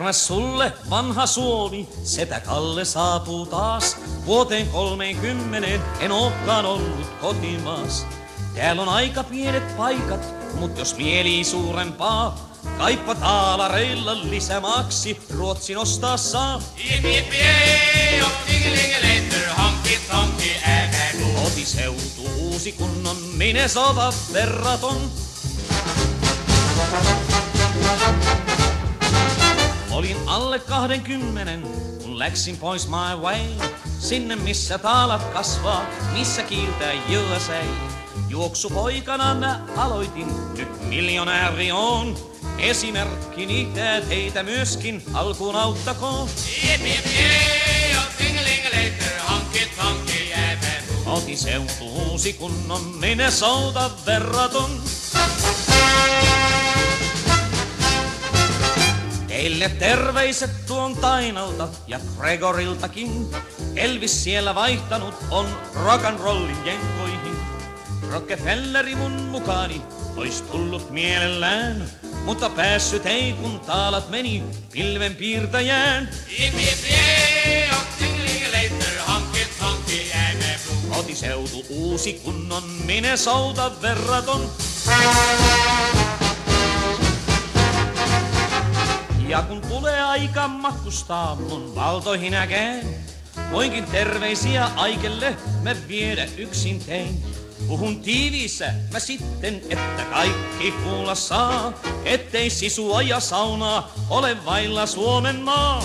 Terves sulle, vanha Suomi, setä Kalle saapuu taas. Vuoteen 30 en ookaan ollut kotimaas. Täällä on aika pienet paikat, mut jos mieli suurempaa, kaippa taalareilla lisämaaksi Ruotsin ostaa saa. Kotiseutu uusi kunnon Minnesota verraton. Olin alle 20, kun läksin pois my way. Sinne missä taalat kasvaa, missä kiiltää USA. Juoksupoikana mä aloitin, nyt miljonääri on. Esimerkkini tää teitä myöskin alkuun auttakoon. Kotiseutu uusi kunnon Minnesota verraton. Teille terveiset tuon Tainalta ja Gregoriltakin. Elvis siellä vaihtanut on rock'n'rollin jenkoihin. Rockefelleri mun mukaani ois tullut mielellään, mutta päässyt ei kun taalat meni pilvenpiirtäjään. Kotiseutu uusi kunnon Minnesota verraton. Ja kun tulee aika matkustaa mun valtoihin äkeen, voinkin terveisiä Aikelle mä viedä yksin tein. Puhun tiiviissä mä sitten, että kaikki kuulla saa, ettei sisua ja saunaa ole vailla Suomen maa.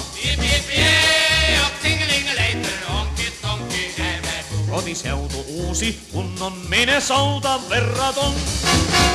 Kotiseutu uusi kunnon Minnesota verraton.